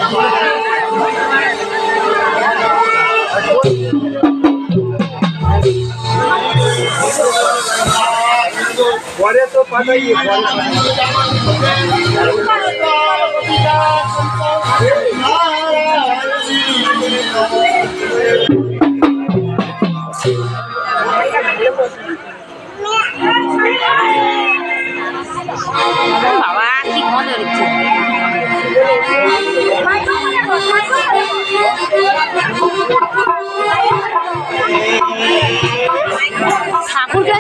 পরে তো পাঠাই বাবা কি মজা হচ্ছে ঠাকুরকে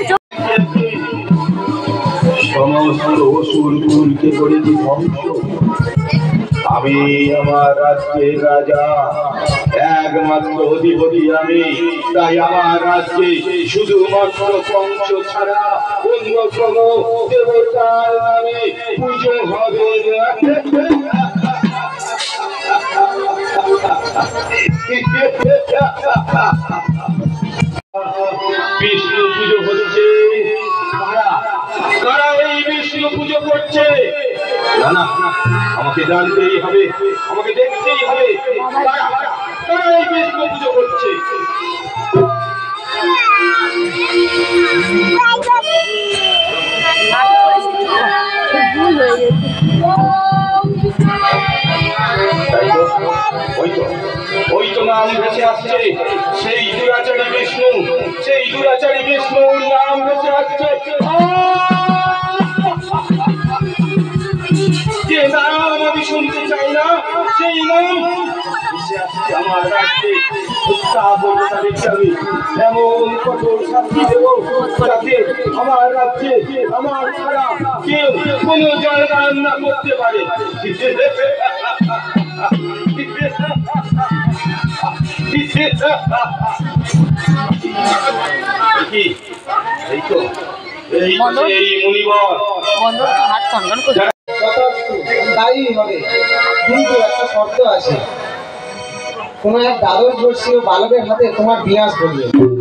সমস্ত অসুর কুলকে করেছি ধ্বংস। আমি আমার রাজ্যের রাজা, একমাত্র অধিপতি আমি, তাই আমার রাজ্যে শুধুমাত্র কংস ছাড়া অন্য কোন দেবতার নামে পুজো হবে না। বিষ্ণু পুজো হচ্ছে, কারা এই বিষ্ণু পুজো করছে? না না, আমাকে জানতেই হবে, আমাকে দেখতেই হবে কারা এই বিষ্ণু পুজো করছে। ওই তো নাম ভেসে আসছে, সেই দুরাচারী বিষ্ণু, সেই দুরাচারী বিষ্ণুর নাম ভেসে আসছে। যে নাম আমি শুনতে চাই না, সেই নাম ভেসে আসছে আমার রাজ্যে। আমি এমন কঠোর শাস্তি দেব যাতে আমার রাজ্যে আমার ছাড়া কেউ কোনো জয়গান না করতে পারে। তাই হবে, কিন্তু একটা শর্ত আছে, কোন এক দ্বাদশ বর্ষীয় বালকের হাতে তোমার বিনাশ করবে।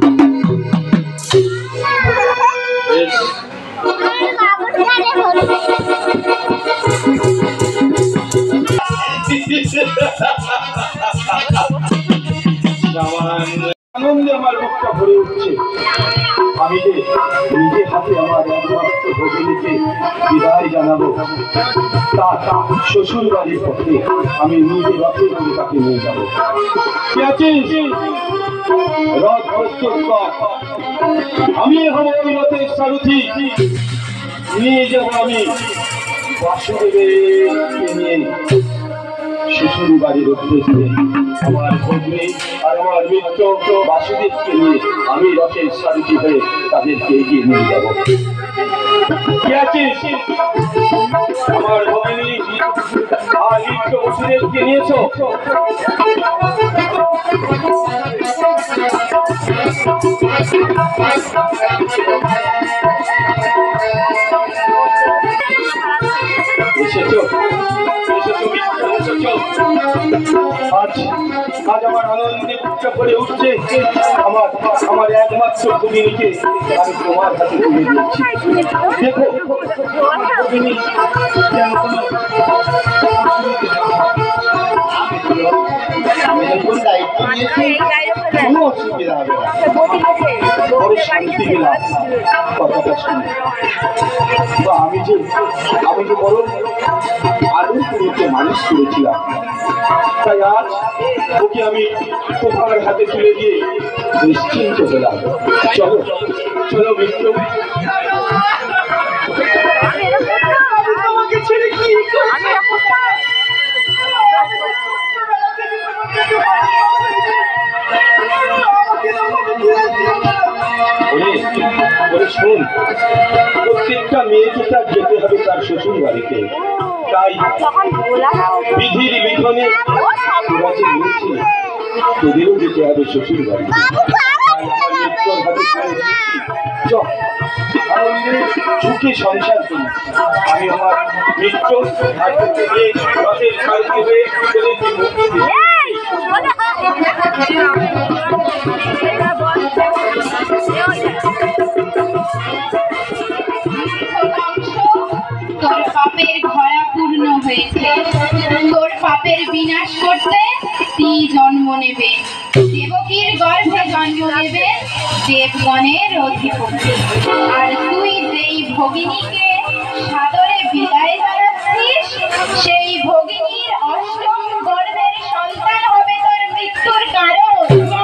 আনন্দে আমার বুকটা ভরে উঠছে। আমি যে নিজে হাতে আমার একমাত্র ভগিনীকে বিদায় জানাবো, তা শ্বশুর বাড়ির পথে আমি নিজে রথে করে তাকে নিয়ে যাবো। রথ প্রস্তুত কর, আমি হব ওই রথের সারথি। নিয়ে যাবো আমি বাসুদেবকে নিয়ে শ্বশুর বাড়ির উদ্দেশ্যে। আমার ভগ্নী আর আমার মিত্র বাসুদেবকে নিয়ে আমি রথের সারথি হয়ে তাদেরকে এগিয়ে নিয়ে যাবো। কি আছিস? আমার ভগ্নী আর মিত্র বাসুদেবকে নিয়েছো? আজ আমার আনন্দে বুকটা ভরে উঠছে। আমার একমাত্র ভগিনীকে আমি তোমার হাতে তুলে দিচ্ছি। দেখো ভগিনী যেন কোনো অসুবিধা হবে না, বড় শান্তি পেলাম কথাটা শুনে। তো আমি যে বড় আদর করে মানুষ করেছিলাম, তাই আজ ওকে আমি তোমার হাতে তুলে দিয়ে নিশ্চিন্ত হলাম। চলো চলো মিত্র, শোন, প্রত্যেকটা মেয়েকে তার যেতে হবে তার শ্বশুর বাড়িতে। তাই বিধির বিধানে তোরা যে নিয়েছি, তোদেরও যেতে হবে শ্বশুর বাড়ি। সুখে সংসার করি। আমি আমার মিত্র রথের সারথি হয়ে তোদেরকে মুক্তি দিই। তোর পাপের ভরা পূর্ণ হয়েছে, তোর পাপের বিনাশ করতে তুই জন্ম নেবে, দেবকীর গর্ভে জন্ম নেবে দেবগণের অধিপতি। আর তুই যেই ভগিনীকে সাদরে বিদায় জানাচ্ছিস, সেই ভগিনীর অষ্টম গর্ভের সন্তান হবে তোর মৃত্যুর কারণ।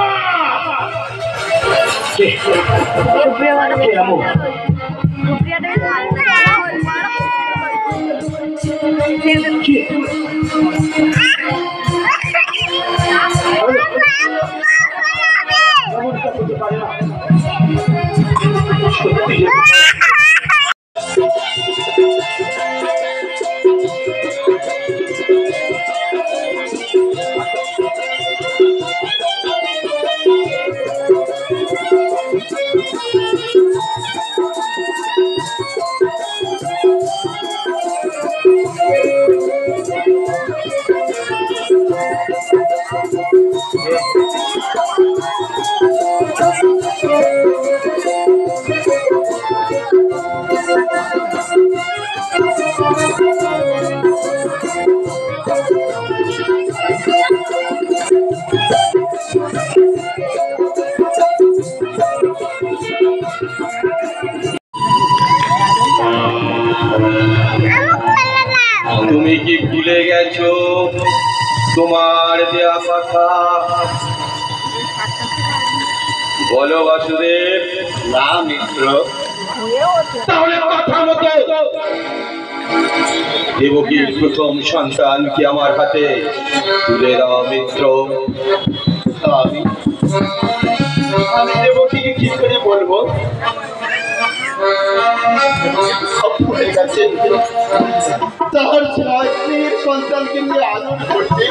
তুমি কি ভুলে গেছো তোমার দেয়া কথা? বলো বাসুদেব। না মিত্র। তাহলে কথা মতো দেবকীর প্রথম সন্তানকে আমার হাতে তুলে দাও মিত্র। আমি দেবকীকে কি করে বলবো অপুরের কাছে তার স্ত্রীর সন্তানকে নিয়ে আদর করতে,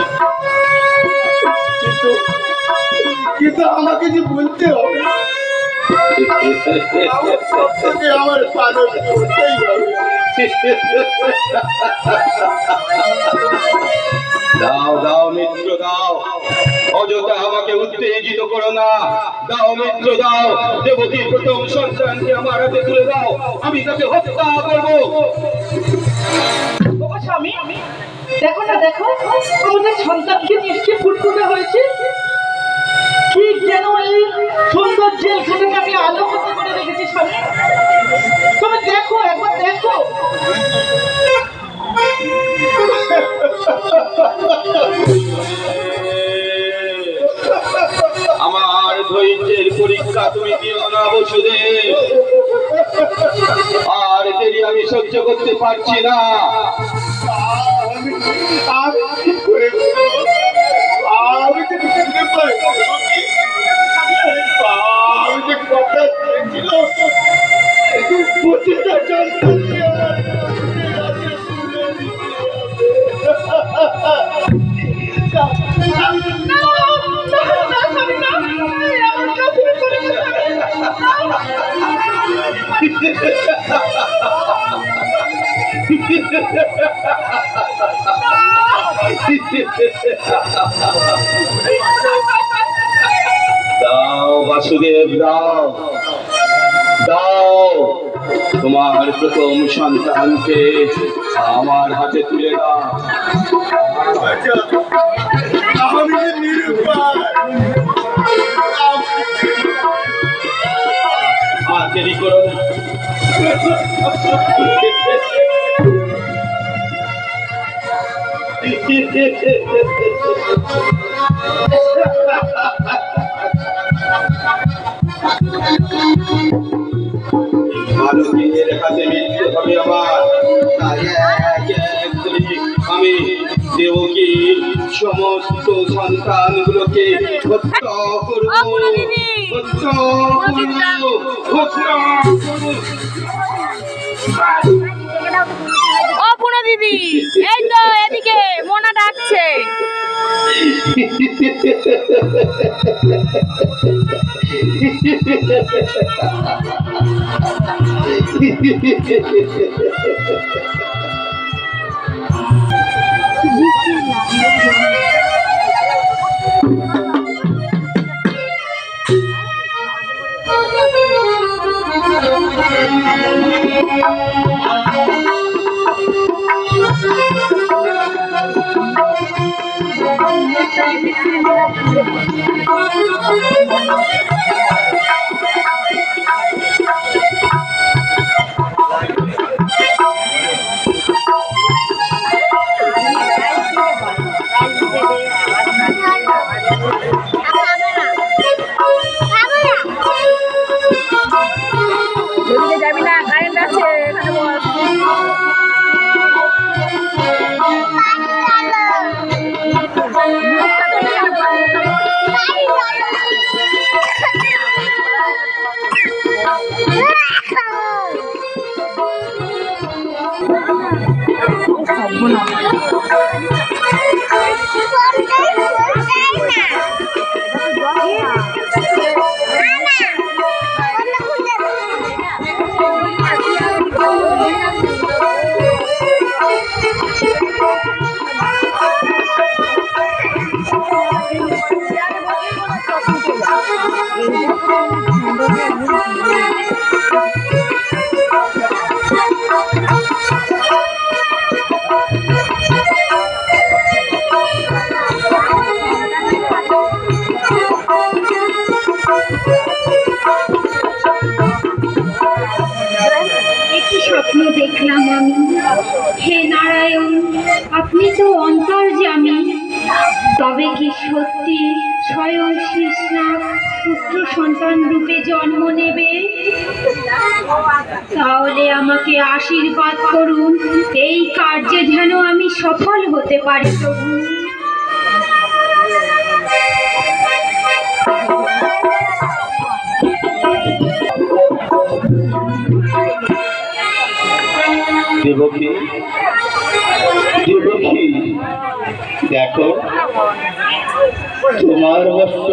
কিন্তু আমাকে যে বলতে হবে আমার পালন করতেই হবে। দাও দাও মিত্র দাও, অযথা আমাকে উত্তেজিত করো না। দাও মিত্র দাও, দেবকীর প্রথম সন্তানকে আমার হাতে তুলে দাও, আমি তাকে হত্যা করবো। স্বামী দেখো না, দেখো আমাদের সন্তানকে নিশ্চয় ফুটফুটে হয়েছে। ঠিক যেন এই সুন্দর জেলখানাকে আমি আলো করতে করে রেখেছি স্বামী। তুমি দেখো, একবার দেখো। আমার ধৈর্যের পরীক্ষা তুমি দিও না বসুদেব, আর দেরি আমি সহ্য করতে পারছি না। আমি কি করে আমি তো বুঝতে পারি আমি যে কথা দিয়েছিলাম প্রতিটা সন্তানকে দাও বাসুদেব দাও, দাও তোমার প্রথম সন্তানকে আমার হাতে তুলে দাও। আমি যে নিরুপায়, আর দেরি করো না। বালকের হাতে মৃত্যু হবে আমার, তাই এক এক করে আমি দেবকীর সমস্ত সন্তানগুলোকে হত্যা করবো, হত্যা করবো, হত্যা করবো। ও পুরো দিদি, এই তো এদিকে মোনা ডাকছে। যাবি না, কারেন্ট আছে এখানে বস। স্বপ্ন দেখলাম আমি, হে নারায়ণ আপনি তো অন্তর্যামী, তবে কি সত্যি স্বয়ং শ্রীনাথ পুত্র সন্তান রূপে জন্ম নেবে? তাহলে আমাকে আশীর্বাদ করুন, এই কার্যে যেন আমি সফল হতে পারি প্রভু। দেবকী, দেবকী, দেখো তোমার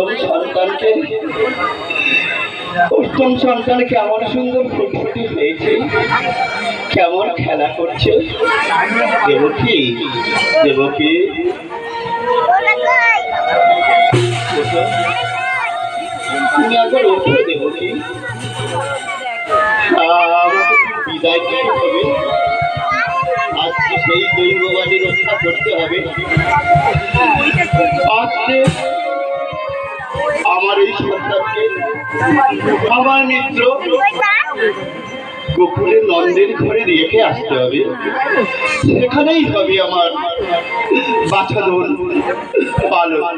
অষ্টম সন্তান কেমন সুন্দর ফুটফুটি হয়েছে, কেমন খেলা করছে। দেবকী, দেবকী, তুমি একবার ওঠো দেবকী, আমাকে বিদায় দিতে হবে। আজকে সেই দৈববাণী রক্ষা করতে হবে। আজকে আমার এই সন্তানকে আমার মিত্র গোকুলের নন্দের ঘরে রেখে আসতে হবে। সেখানেই হবে আমার বাছাধন পালন।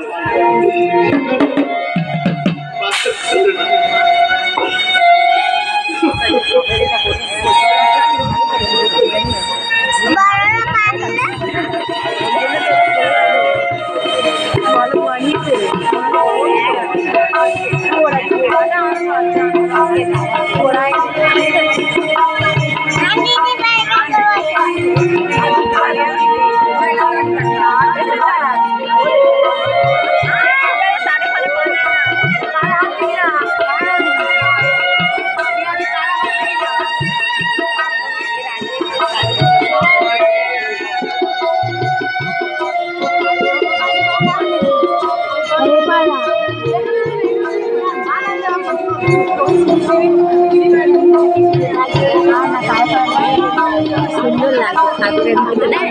সুন্দর লাগে ঠাকুরের ভিতরে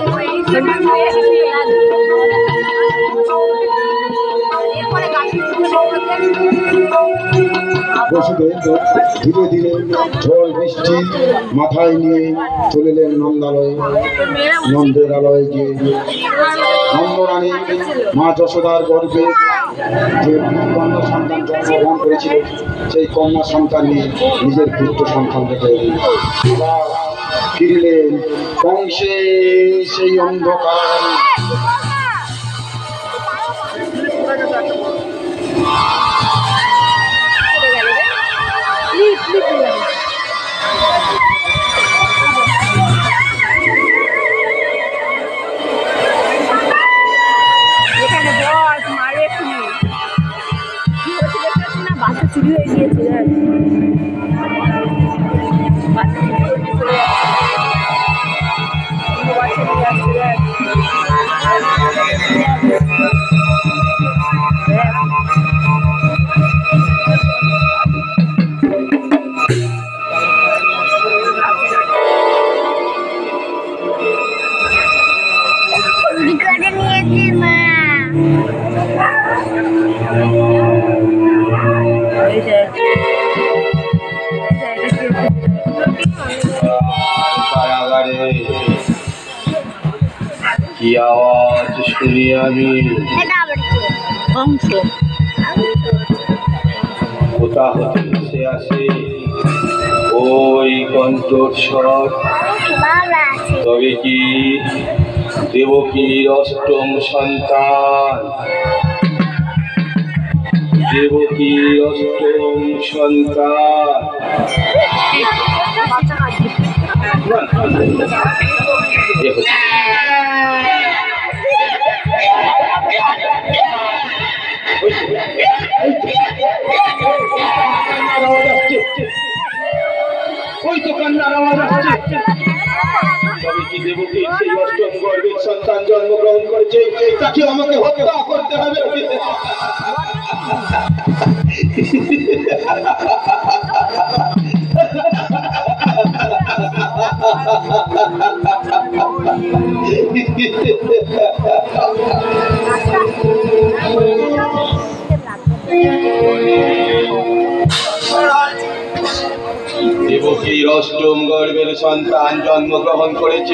বসুদেব ধীরে ধীরে ঝড় বৃষ্টি মাথায় নিয়ে চলিলেন নন্দালয়ে। নন্দের আলয়ে গিয়ে নন্দরানী মা যশোদার গর্ভে যে কন্যা সন্তান জন্মগ্রহণ করেছিল, সেই কন্যা সন্তান নিয়ে নিজের পুত্র সন্তান রেখে ফিরিলেন কংসে সেই অন্ধকার। এখানে বস মারে শুনি কি হচ্ছে দেখতে না, বাচ্চা চুরি হয়ে গিয়েছে। বাচ্চা চুরি করে চলে যাচ্ছে, বাচ্চা নিয়ে আসছে। কারাগারে কি আওয়াজ শুনি আমি? অংশ কোথা হতে ভেসে আসে ওই কণ্ঠস্বর? তবে কি দেবকীর অষ্টম সন্তান? দেবকীর অষ্টম সন্তান ওই তো কান্নার আওয়াজ আসছে। তবে কি দেবকীর সেই অষ্টম গর্ভের সন্তান জন্মগ্রহণ করেছে? তাকে আমাকে হত্যা করতে হবে। দেবকীর অষ্টম গর্ভের সন্তান জন্মগ্রহণ করেছে।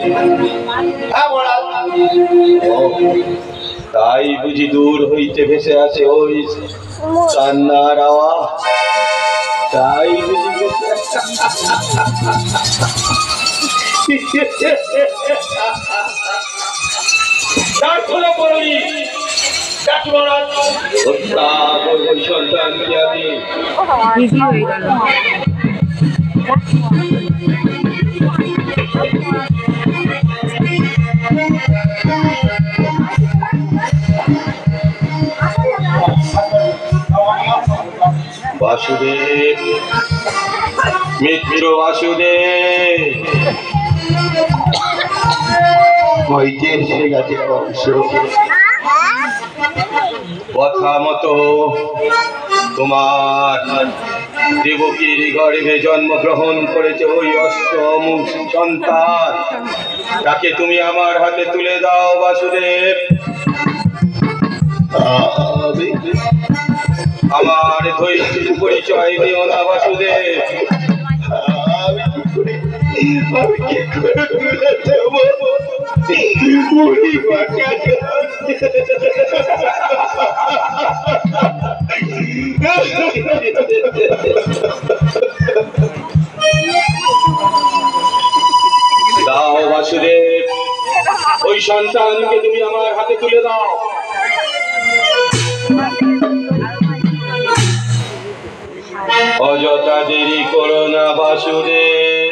ও, তাই বুঝি দূর হইতে ভেসে আসে ওই কান্নার আওয়াজ? তাই বুঝি হত্যা করব সন্তানকে আমি। বিজি হয়ে গেল। বাসুদেব, মিত্র বাসুদেব, হইতে এসে গেছে বংশ। কথা মতো তোমার দেবকীর গর্ভে জন্মগ্রহণ করেছে ওই অষ্টম সন্তান। তাকে তুমি আমার হাতে তুলে দাও বাসুদেব। আমার ধৈর্যের পরিচয় দিও না বাসুদেব। আমি কি করে তুলে দেব? দাও বাসুদেব, ওই সন্তানকে তুমি আমার হাতে তুলে দাও। অযথা দেরি করো না বাসুদেব।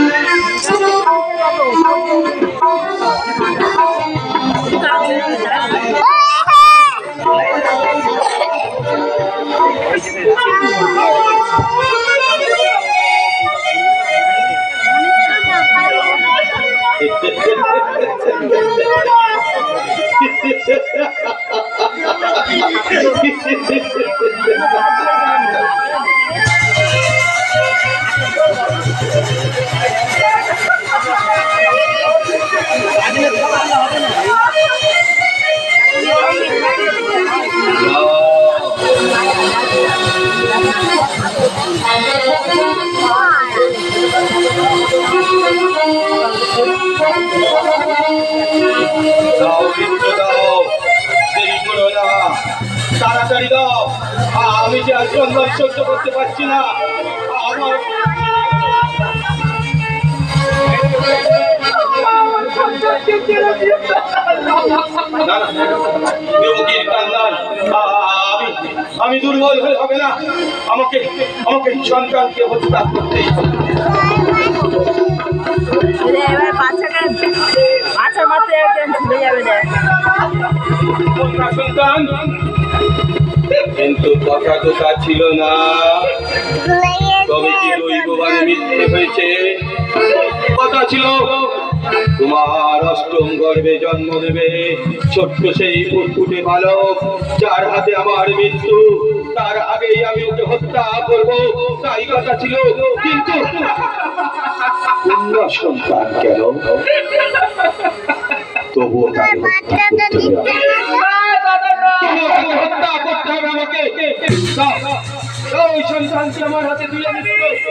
তাড়াতাড়ি দাও, আমি যে আর সংবাদ সহ্য করতে পারছি না। আমার দেবকীর কান্নান, আমি দুর্বল হয়ে হবে না। আমাকে আমাকে সন্তানকে হত্যা করতে এবার বাচ্চা মাত্র একদম ছুটে যাবে দেখ সন্তান। কিন্তু কথা তো তা ছিল না। তবে কি দৈববাণী মিথ্যে হয়েছে? কথা ছিল তোমার অষ্টম গর্ভে জন্ম দেবে ছোট্ট সেই ফুটফুটে বালক, যার হাতে আমার মৃত্যু। তার আগেই আমি ওকে হত্যা করব, তাই কথা ছিল। কিন্তু কন্যা সন্তান কেন? তবুও তাকে হত্যা করতে হবে। দাও ওই সন্তানকে আমার হাতে তুলে দিতে।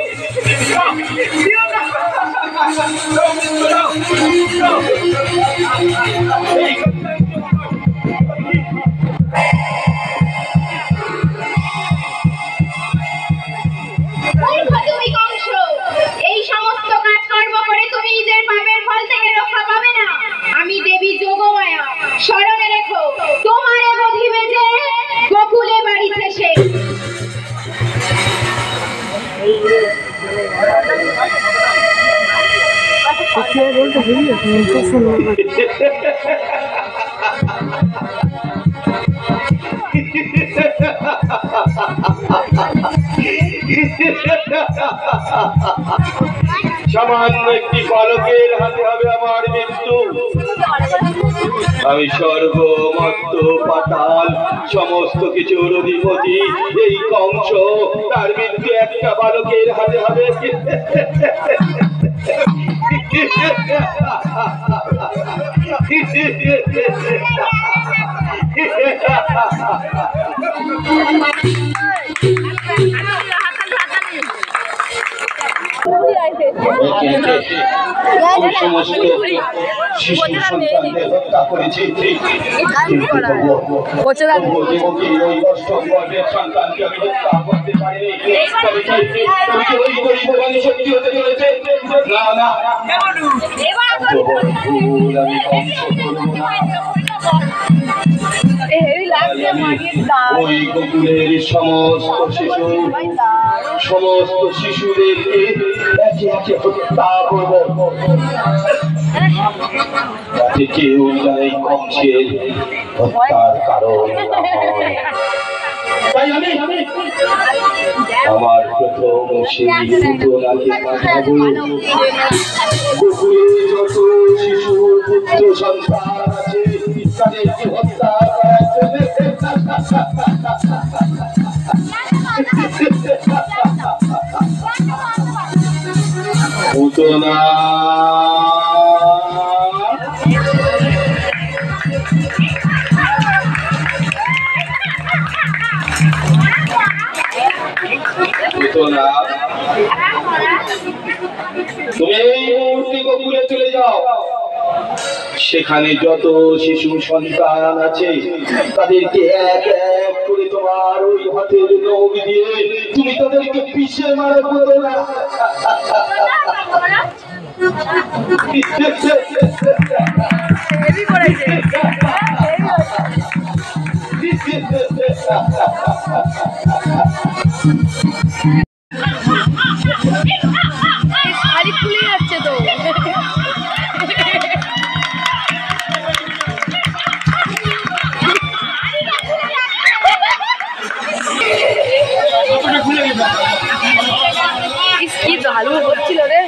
তুমি কংস, এই সমস্ত কাজকর্ম করে তুমি নিজের পাপের ফল থেকে রক্ষা পাবে না। আমি দেবী যোগমায়া, স্মরণে রেখো তোমারে বধিবে যে গোকুলে বাড়িতে সে। সামান্য একটি বালকের হাতে হবে আমার মৃত্যু। আমি স্বর্গ মর্ত পাতাল সমস্ত কিছুর অধিপতি এই কংস, তার মৃত্যু একটা বালকের হাতে হবে। আমি সমস্ত শিশু সন্তানদের হত্যা করেছি, কিন্তু তবুও দেবকীর ওই অষ্টম গর্ভের সন্তানকে আমি হত্যা করতে পারিনি। তবে কি ওই গরিব ভবানী সত্যি হতে চলেছে? না না, এত বড় ভুল আমি কংস করব না। ওই গোকুলের সমস্ত শিশুদেরকে একে একে হত্যা করব, যাতে কেউ এই কংসের হত্যার কারণ না হয়। তাই আমি আমার প্রথম সেই পুতলাকে পাঠাবো। গোকুলে যত শিশু পুত্র সন্তান আছে তাদেরকে হত্যা করার জন্য পুতনা তুমি এই মুহূর্তে গোকুলে চলে যাও। সেখানে যত শিশু সন্তান আছে তাদেরকে এক এক করে তোমার ওই হাতের নখ দিয়ে তুমি তাদেরকে পিষে মারা করো না। শাড়ি খুলে যাচ্ছে তো। কি ভালো হচ্ছিল রে।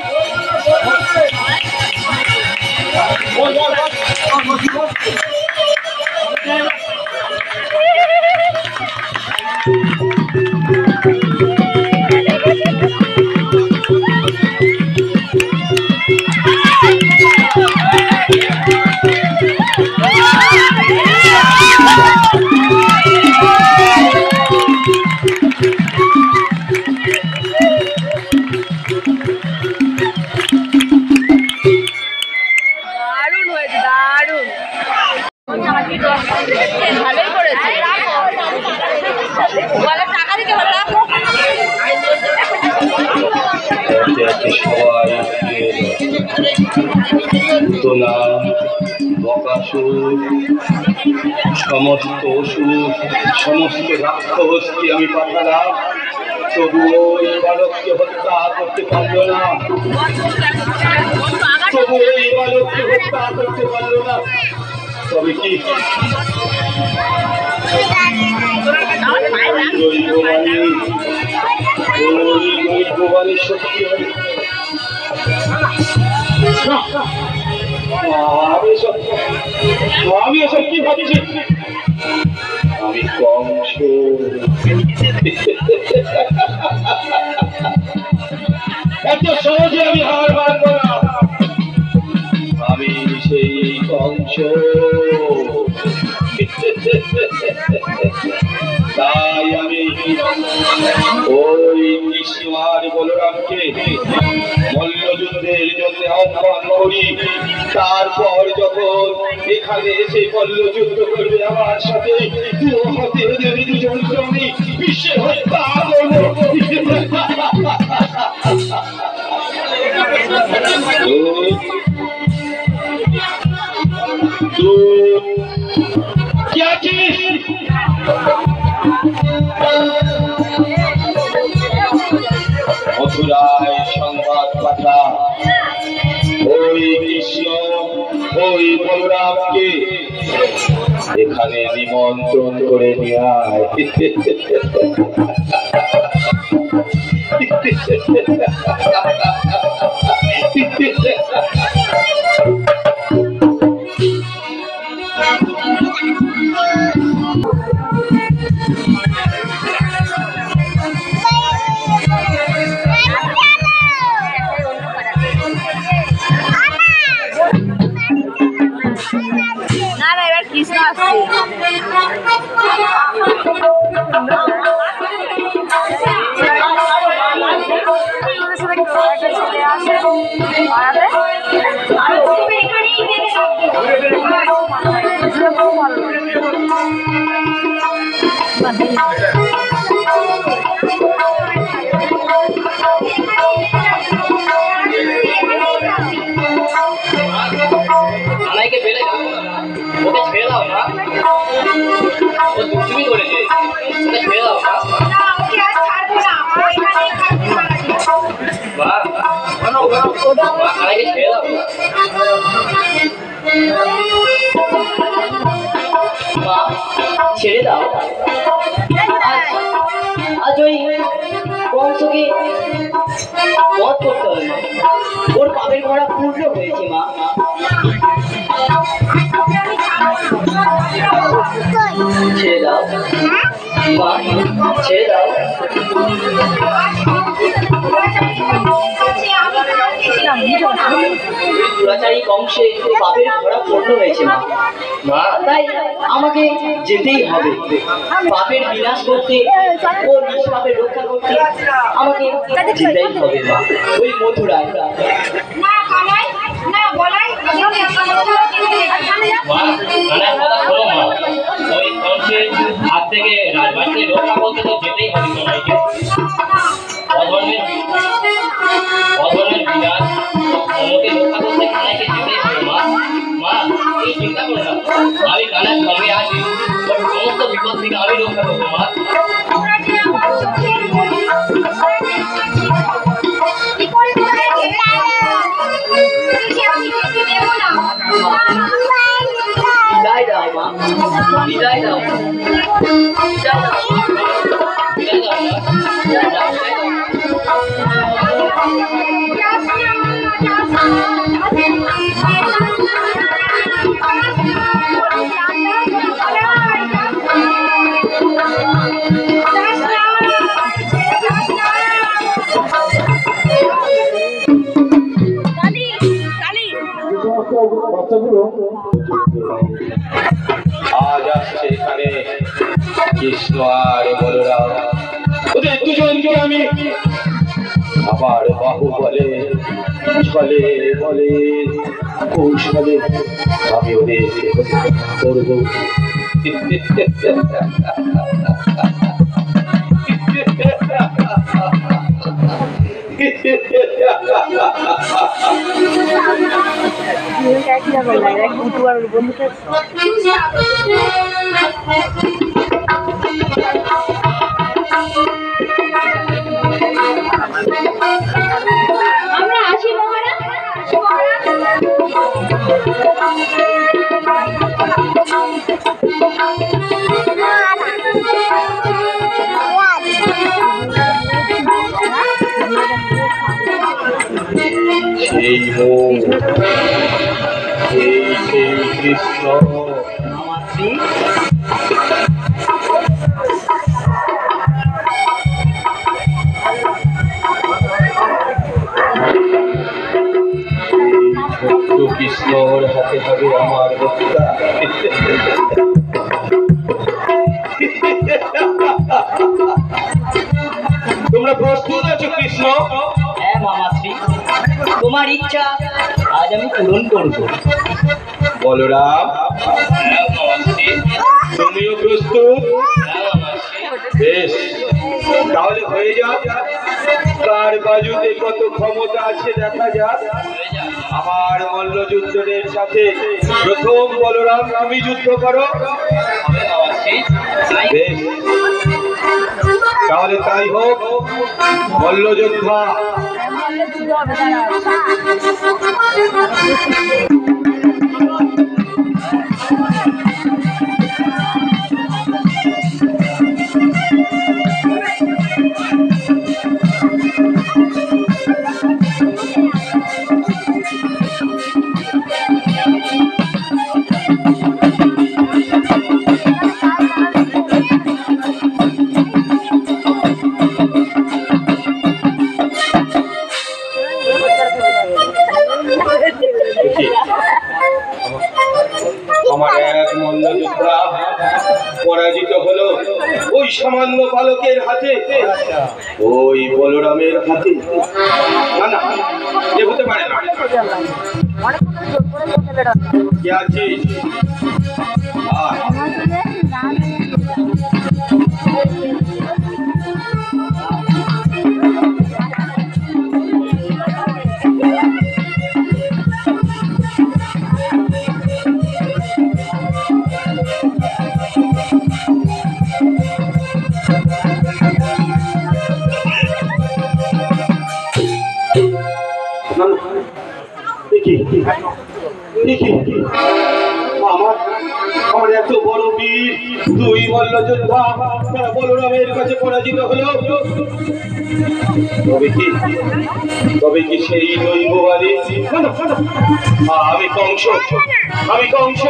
ভালোই করেছে। টাকা দিতে ভালো রাখো। সমস্ত অসুর সমস্ত রাক্ষসকে আমি পাঠালাম, তবুও এই বালককে হত্যা করতে পারলো না। তবে কি ভবানী সত্যি আমি এসব কি ভাবছি? আমি কংস। এত সহজে আমি হার মানব না। আমি সেই কংস। তাই আমি ওই কৃষ্ণ আর বলরামকে মল্লযুদ্ধের জন্য আহ্বান করি। তারপর যখন এখানে এসে মল্লযুদ্ধ করবে আমার সাথে, দু হাতে ওদের দুজনকে আমি বিশ্বে হত্যা করবো। কি আছিস? মথুরায় সংবাদ পাঠা, ওই কৃষ্ণ ওই বলরামকে এখানে নিমন্ত্রণ করে নিয়ে আয়। না না, এবার কৃষ্ণ আসছে। আনাইকে বেড়ে যাও, ওকে ছেড়ে দাও না, ও দুষ্টুমি করেছে, ওকে ছেড়ে দাও না। মা, আনাইকে ছেড়ে দাও না। মা, ছেড়ে দাও। আজ ওই বংশকে বধ করতে হবে মা, ওর পাপের ঘোড়া পূর্ণ হয়েছে মা। ছেড়ে দাও মা, ছেড়ে দাও। দুরাচারী কংসে পাপের ঘোড়া পূর্ণ হয়েছে মা, মা তাই আমাকে যেতেই হবে। পাপের বিনাশ করতে ও নিষ্পাপের রক্ষা করতে আমাকে যেতেই হবে মা, ওই মথুরায়। মা, ওই কংসের হাত থেকে রাজবাড়িতে রক্ষা করতে তো যেতেই হবে তোমাকে। অধর্মের বিনাশ আমাকে রক্ষা করতে কানাইকে যেতেই হবে মা। মা, এই চিন্তা করো না, আমি কানার সঙ্গে আছি, ওর সমস্ত বিপদ থেকে আমি রক্ষা করবো মা। বিদায় দাও মা, বিদায় দাও, বিদায় দাও, বিদায় দাও মা, বিদায় দাও, বিদায় দাও। বাচ্চাগুলো আজ আসছে এখানে কৃষ্ণ আর বলরাম, ওদের দুজনকে আমি আমার বাহু বলে ছলে বলে কৌশলে আমি ওদের করবো। আমরা আসি মহারাজ। সেই মুখ, সেই কৃষ্ণ কৃষ্ণর হাতে হবে আমার বক্তা। তোমরা প্রস্তুত আছো কৃষ্ণ? হ্যাঁ মামাশ্রী, তোমার ইচ্ছা আজ আমি পূরণ করবো। বলরাম, তুমিও প্রস্তুত? বেশ, তাহলে হয়ে যাক। কার বাজুতে কত ক্ষমতা আছে দেখা যাক। আমার মল্লযুদ্ধের সাথে প্রথম বলরাম তুমি যুদ্ধ করো। বেশ, তাহলে তাই হোক। মল্লযোদ্ধা, যুদ্ধ হবে, দাঁড়াও। আমার এক মল্লযোদ্ধা পরাজিত হলো ওই সামান্য বালকের হাতে, ওই বলরামের হাতে। না না, এ হতে পারে না। কে আছিস? আমার এত বড় বীর দুই মল্লযোদ্ধা তারা বলরামের কাছে পরাজিত হলো। তবে কি সেই দৈববাদী? আমি কংস, আমি কংস।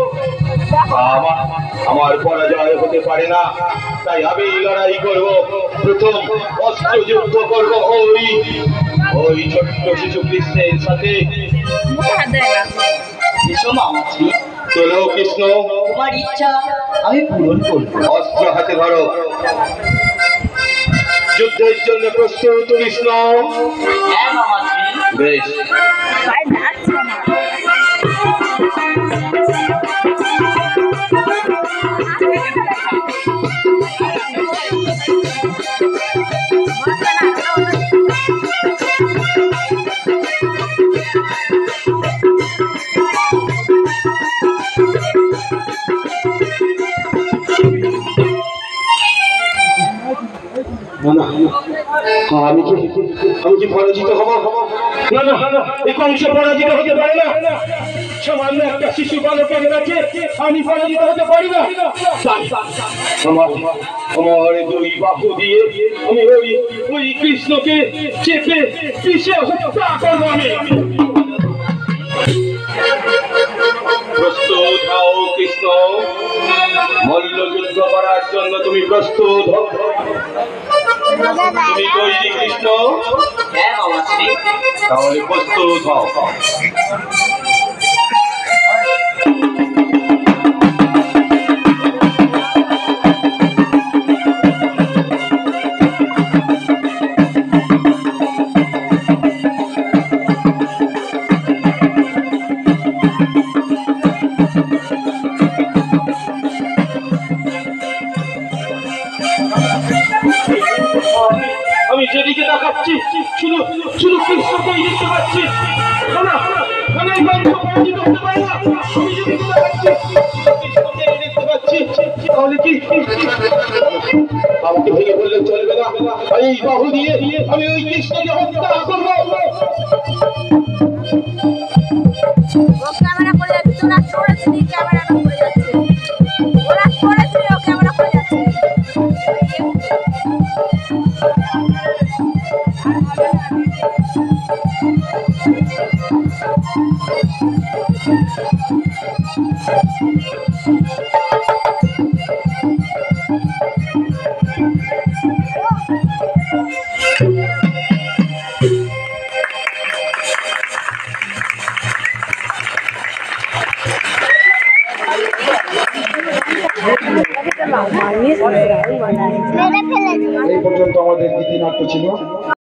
আমার পরাজয় হতে পারে না, তাই আমি লড়াই করব। প্রথম অস্ত্র যুদ্ধ করব ওই ছোট্ট শিশু কৃষ্ণের সাথে। এসো মামাশ্রী, চলো কৃষ্ণ, তোমার ইচ্ছা আমি পূরণ করবো। অস্ত্র হাতে ধরো। যুদ্ধের জন্য প্রস্তুত কৃষ্ণ? হ্যাঁ মামাশ্রী। বেশ, আমি কি পরাজিত হব? না না, এই কংস পরাজিত হতে পারে না। সামান্য একটা শিশু বালকের কাছে আমি পরাজিত হতে পারি না। আমার দুই বাহু দিয়ে আমি ওই কৃষ্ণকে চেপে পিষে হত্যা করব। আমি প্রস্তুত হও কৃষ্ণ, মল্লযুদ্ধ করার জন্য তুমি প্রস্তুত হও? তুমি তৈরি কৃষ্ণ? হ্যাঁ মামাশ্রী। তাহলে প্রস্তুত হও। আমি যেদিকে তাকাচ্ছি শুধু শুধু কৃষ্ণকেই দেখতে পাচ্ছি। তাহলে কি আমাকে ভেঙে বললে চলবে না? এই বাহু দিয়ে আমি ওই কৃষ্ণকে হত্যা করবো। ক্যামেরা করে যাচ্ছে, তোরা সরেছিলি, ক্যামেরাটা করে যাচ্ছে, ওরা সরেছিলি, ও ক্যামেরা করে যাচ্ছে। এই পর্যন্ত আমাদের গীতিনাট্য ছিল।